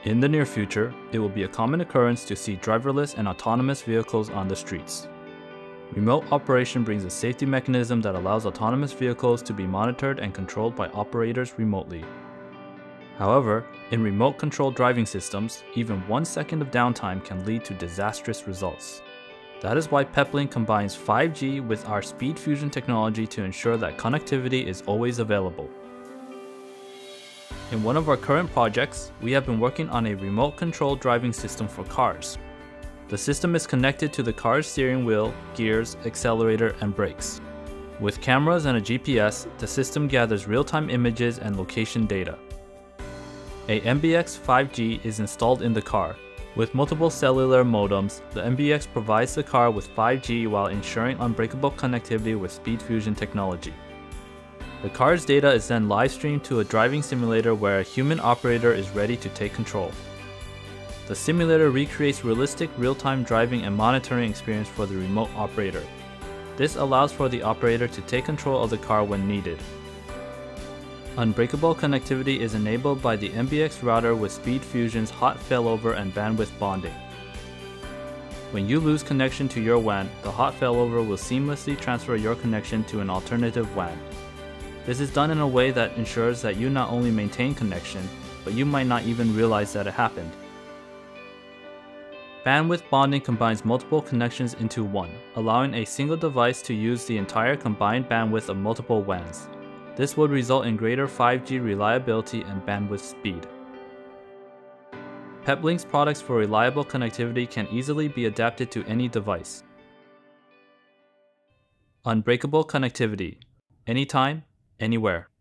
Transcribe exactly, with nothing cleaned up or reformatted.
In the near future, it will be a common occurrence to see driverless and autonomous vehicles on the streets. Remote operation brings a safety mechanism that allows autonomous vehicles to be monitored and controlled by operators remotely. However, in remote-controlled driving systems, even one second of downtime can lead to disastrous results. That is why Peplink combines five G with our speed fusion technology to ensure that connectivity is always available. In one of our current projects, we have been working on a remote-controlled driving system for cars. The system is connected to the car's steering wheel, gears, accelerator, and brakes. With cameras and a G P S, the system gathers real-time images and location data. A M B X five G is installed in the car. With multiple cellular modems, the M B X provides the car with five G while ensuring unbreakable connectivity with speed fusion technology. The car's data is then live-streamed to a driving simulator where a human operator is ready to take control. The simulator recreates realistic real-time driving and monitoring experience for the remote operator. This allows for the operator to take control of the car when needed. Unbreakable connectivity is enabled by the M B X router with Speed Fusion's hot failover and bandwidth bonding. When you lose connection to your W A N, the hot failover will seamlessly transfer your connection to an alternative W A N. This is done in a way that ensures that you not only maintain connection, but you might not even realize that it happened. Bandwidth bonding combines multiple connections into one, allowing a single device to use the entire combined bandwidth of multiple W A Ns. This would result in greater five G reliability and bandwidth speed. Peplink's products for reliable connectivity can easily be adapted to any device. Unbreakable connectivity, anytime, anywhere.